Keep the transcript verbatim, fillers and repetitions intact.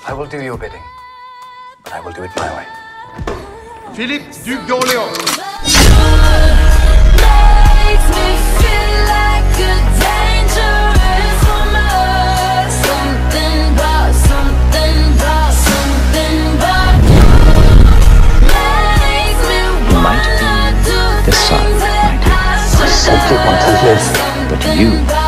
I will do your bidding, but I will do it my way. Philippe, duc d'Orléans. Makes me feel like a dangerous woman. Something about, something about, something about you makes me wanna do This son, things that I I simply want to live. shouldn't. But you